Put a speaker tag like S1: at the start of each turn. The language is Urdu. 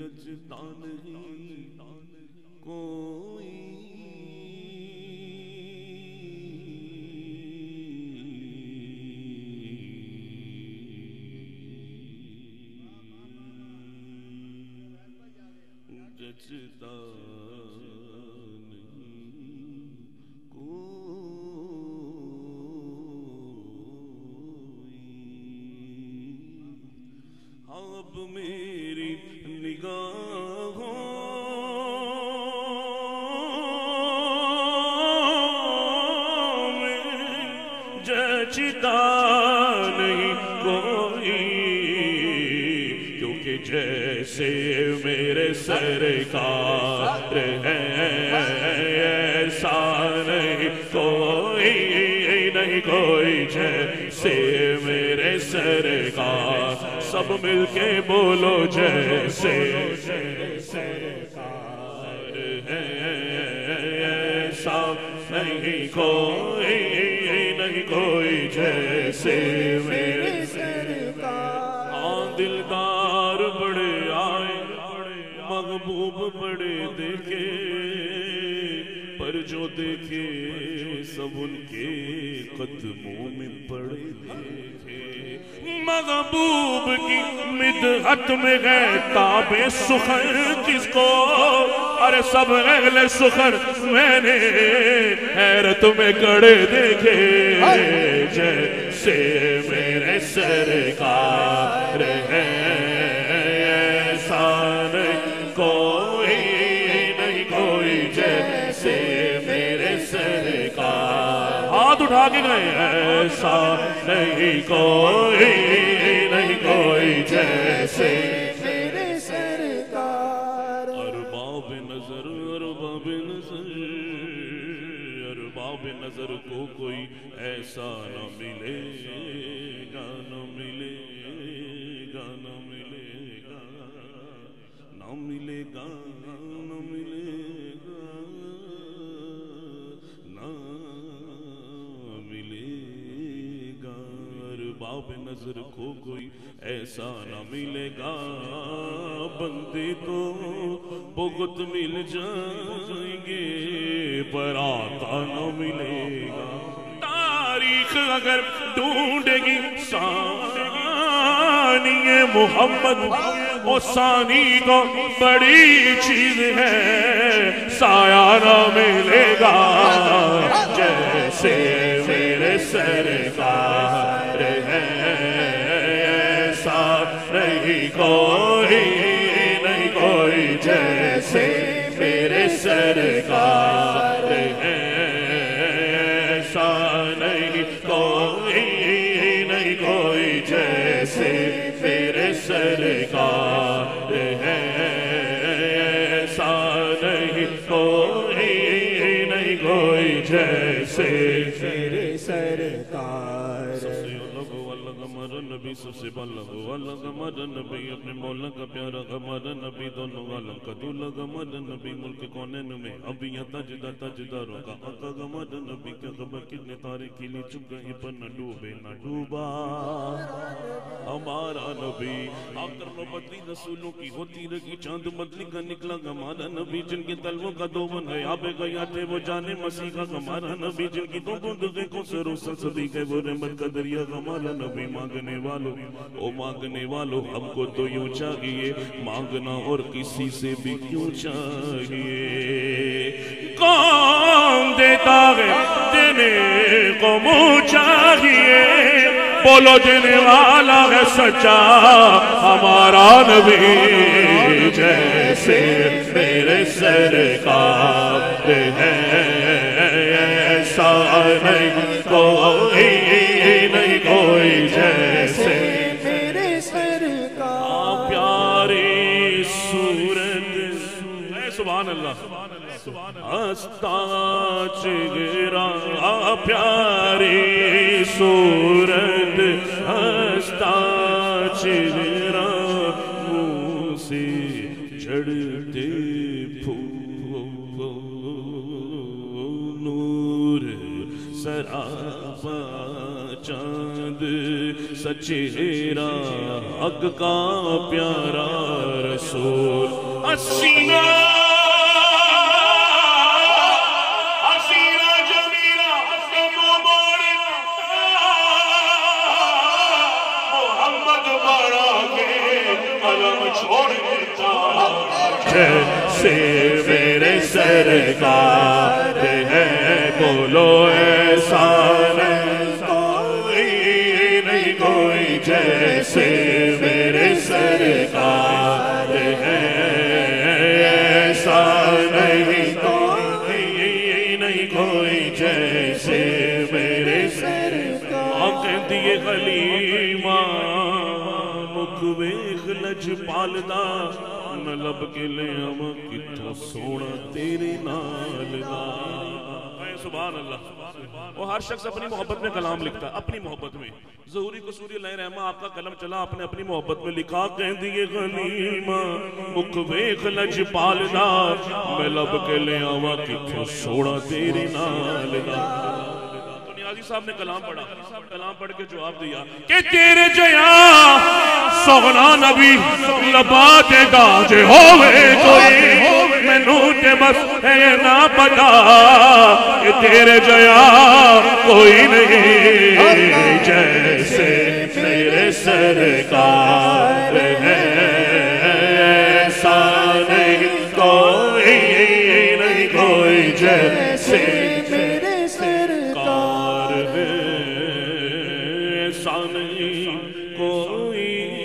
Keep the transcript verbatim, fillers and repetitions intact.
S1: جچتا نہیں کوئی جچتا اب میری نگاہوں میں جچتا نہیں کوئی کیونکہ جیسے میرے سرکار ہیں ایسا نہیں کوئی نہیں کوئی جیسے میرے سرکار سب مل کے بولو جیسے سرکار ہے ایسا نہیں کوئی نہیں کوئی جیسے میرے سرکار ہاں دلدار بڑے آئے محبوب بڑے دیکھے پر جو دیکھے سب ان کے قدموں میں پڑے دیکھے محبوب کی مدحت میں گئے تابِ سخن کس کو ارے سب اہل سخن میں نے حیرت میں کڑے دیکھے جیسے میرے سرکار ہے ایسا نہیں کوئی نہیں کوئی جیسے میرے سرکار ہاتھ اٹھا کے گئے ایسا نہیں کوئی نہیں کوئی جیسے میرے سرکار ارباب نظر ارباب نظر ارباب نظر کو کوئی ایسا نہ ملے گا نہ ملے گا نہ ملے گا نہ ملے گا نہ ملے گا نہ ملے گا ارباب نظر کو کوئی ایسا نہ ملے گا بندے تو بہت مل جائیں گے پر آقا نہ ملے گا تاریخ اگر ڈھونڈے گی ثانی محمد وہ ثانی تو بڑی چیز ہے سایہ نہ ملے گا جیسے میرے سرکار ہے ایسا نہیں کوئی نہیں کوئی جیسے میرے سرکار ہے ایسا نہیں کوئی نہیں کوئی جیسے میرے سرکار ہے ایسا نہیں کوئی نہیں کوئی جیسے میرے سرکار نبی سب سے بلغ والا ہمارا نبی اپنے مولا کا پیارا ہمارا نبی دونوں عالم کا دولا ہمارا نبی ملک کونین میں ابھی یہ تجدہ تجداروں کا آقا ہمارا نبی کیا خبر کتنے تارے کیلی چپ گئی پر نہ ڈوبے نہ ڈوبا ہمارا نبی آکر لو بدلی رسولوں کی ہوتی رہی چاند بدلی کا نکلا ہمارا نبی جن کی تلووں کا دو بن ہے آبے گیا تھے وہ جانے مسیح کا ہمارا نبی جن کی دو بندگے کو سرو سلسدی کے وہ رحمت کا دریا ہمارا نبی مانگنے والو او مانگنے والو ہم کو تو یوں چاہیے مانگنا اور کسی سے بھی کیوں چاہیے کون دیتا ہے دینے کو منہ چاہیے بولو دینے والا ہے سچا ہمارا نبی جیسے میرے سرکار ہے ایسا نہیں کوئی نہیں کوئی جیسے میرے سرکار پیاری صورت سبحان اللہ ہستا چہرہ پیاری صورت ہستا چہرہ منہ سے جھڑتے پھول نور سراپا چاند محمد سچیرا حق کا پیارا رسول حسینہ حسینہ جمیلہ کمو موڑنا محمد بڑا کے علم چھوڑ دیتا جیسے میرے سرکار ہے بولو ایسا کوئی نہیں کوئی جیسے میرے سرکار ہے ایسا نہیں کوئی نہیں کوئی جیسے میرے سرکار آنکھ دیے غلیمہ مکھ ویخ لج پالدا میں لب کے لے آواں کتھوں سونا تیرے نال دا سبحان اللہ وہ ہر شخص اپنی محبت میں کلام لکھتا ہے اپنی محبت میں ظہوری قصوری اللہ رحمہ آپ کا قلم چلا آپ نے اپنی محبت میں لکھا کہہ دیے غلیمہ مکھ ویخ لج پالدا میں لب کے لے آواں کتھوں سونا تیرے نال دا نیازی صاحب نے کلام پڑھا کلام پڑھ کے جواب دیا کہ تیرے جیا سونا نبی لبا دے گا جے ہوئے کوئی میں نوٹے بس ہے نہ پتا کہ تیرے جیا کوئی نہیں جیسے میرے سرکار ہے ایسا نہیں کوئی نہیں کوئی جیسے کوئی